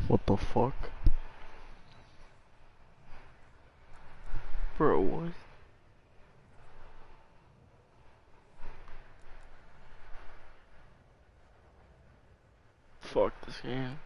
What the fuck? Bro, what? Fuck this game.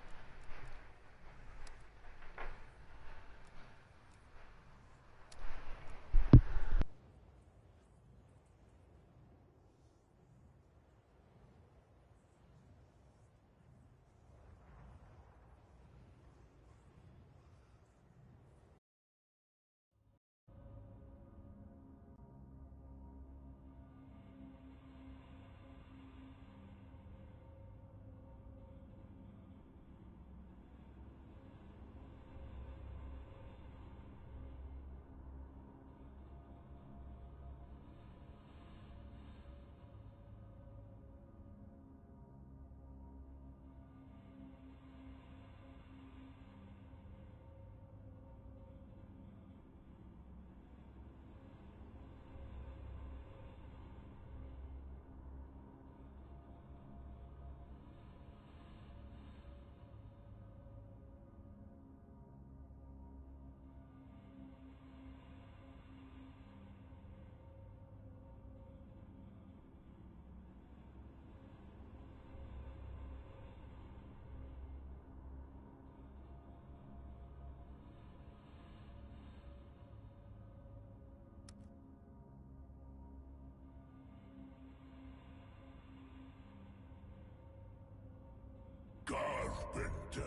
Carpenter.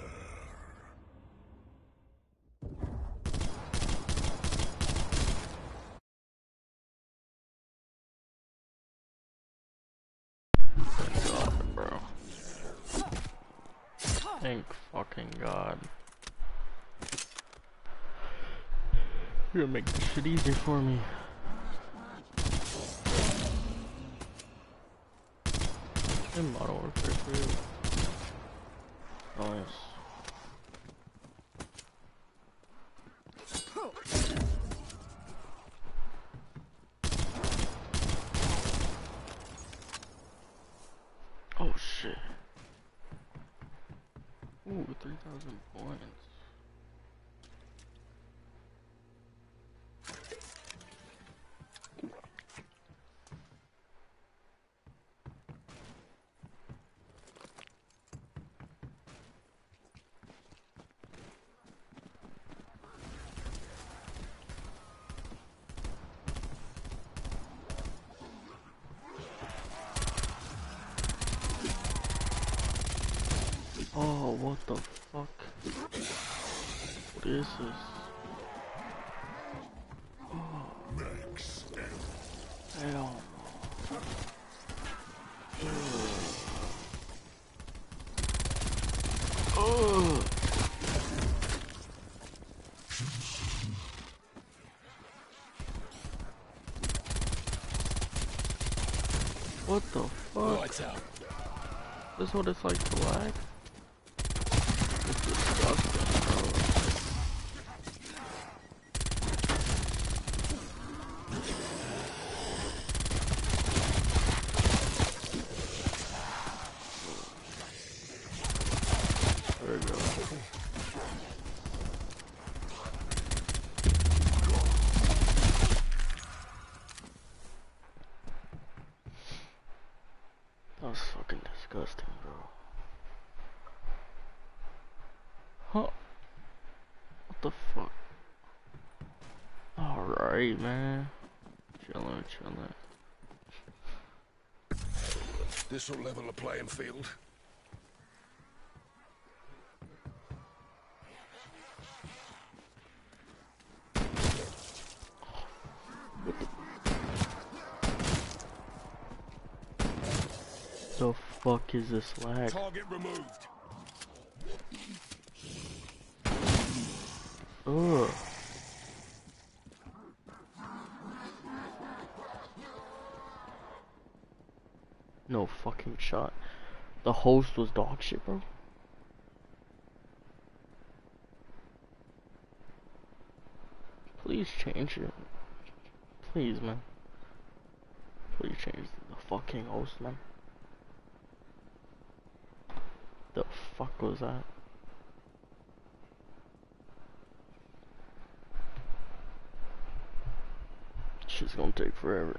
Thank God, bro. Thank fucking God. You're gonna make this shit easier for me. In Modern Warfare 2. Nice. Oh shit. Ooh, 3,000 points. Oh, what the fuck? What is this? Oh, hell no. Ugh. What the fuck? Lights out. This is what it's like to lag? It's disgusting, bro. There we go. That was fucking disgusting, bro. Huh? What the fuck? Alright, man. Chillin', chillin'. This'll level the playing field. The fuck is this lag? Target removed. Ugh. No fucking shot. The host was dog shit, bro. Please change it. Please, man. Please change the fucking host, man. The fuck was that? gonna take forever.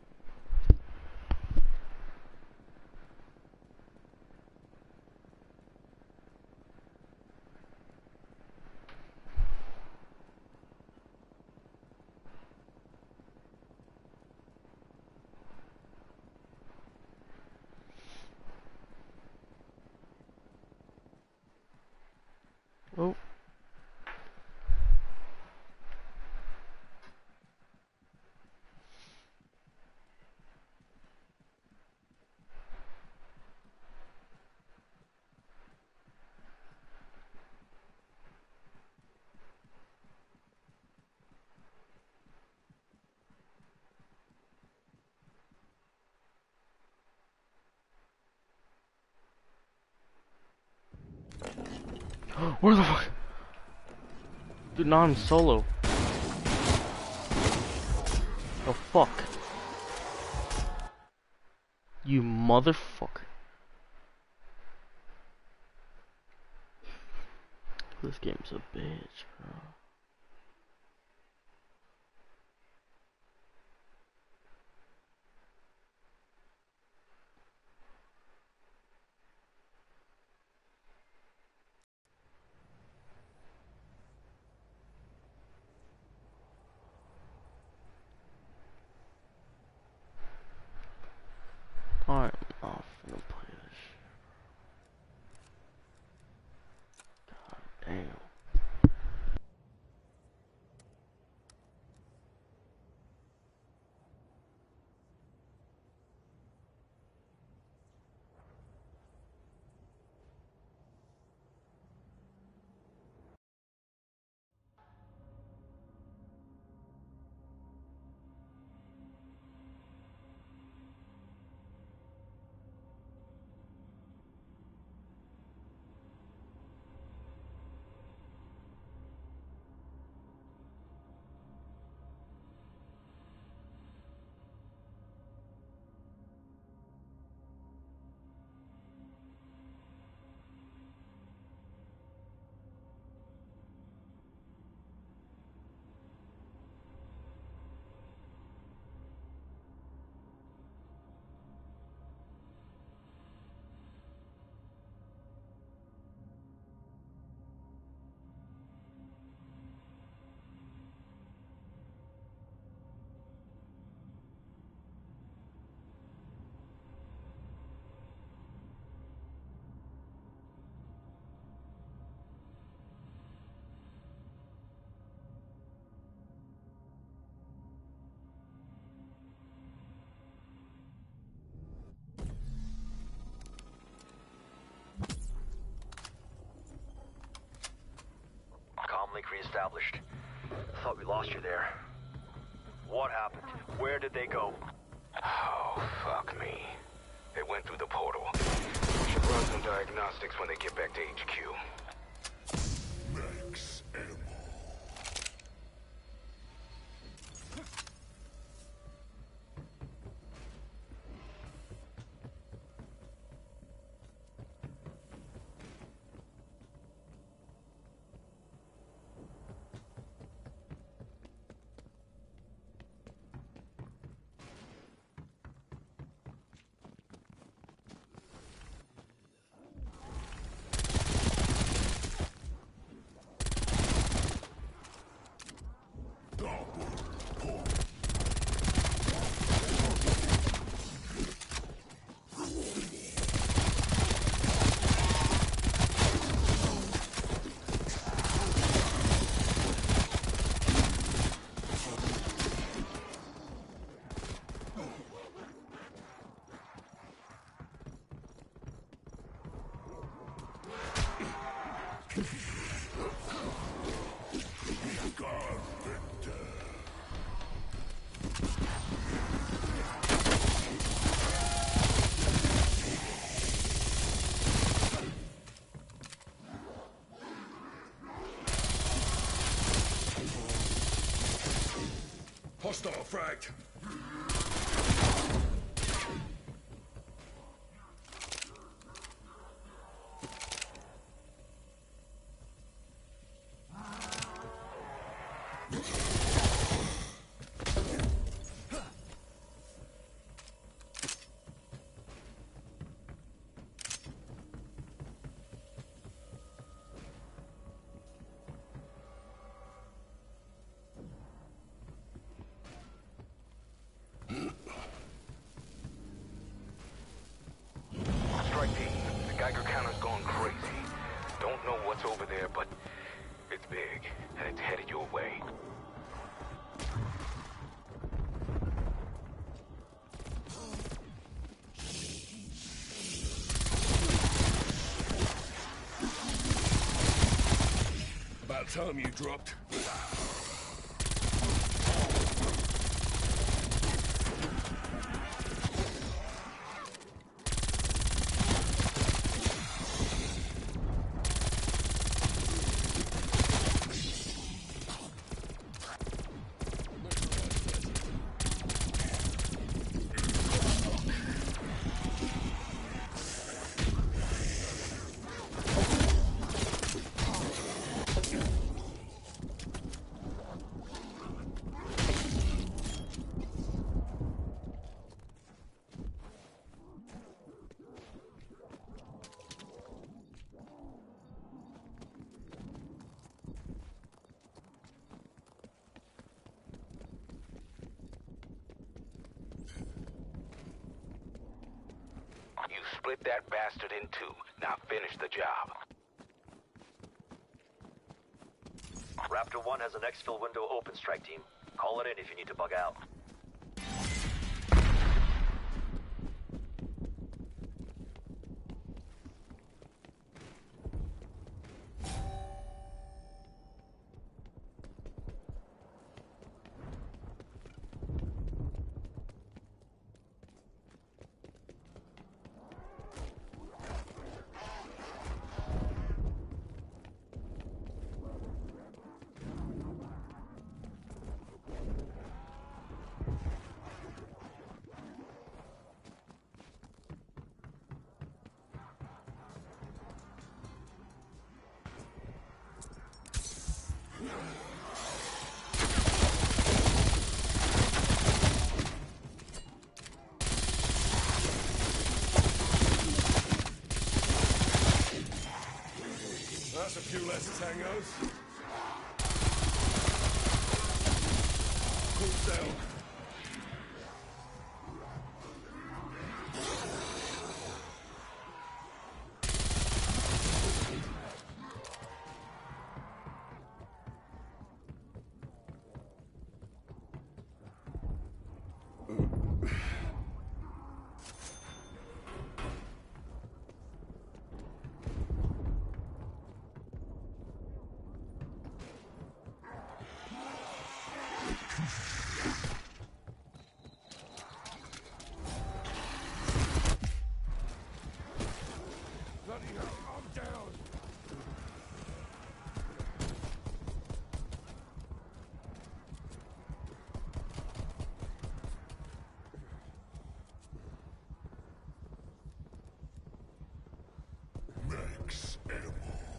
Oh. Where the fuck? Dude, now I'm solo. Oh fuck. You motherfucker. This game's a bitch, bro. I'm not gonna play this shit. God damn. Comlink re-established. Thought we lost you there. What happened? Where did they go? Oh, fuck me. They went through the portal. We should run some diagnostics when they get back to HQ. Max ammo. Hostile fragged. About time you dropped. You split that bastard in two. Now finish the job. Raptor 1 has an exfil window open, strike team. Call it in if you need to bug out. That's a few less tangos. Cool down. Bloody hell, I'm down. Max ammo.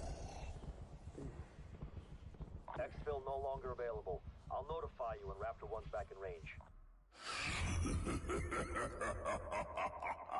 Exfil no longer available. I'll notify you when Raptor 1's back in range.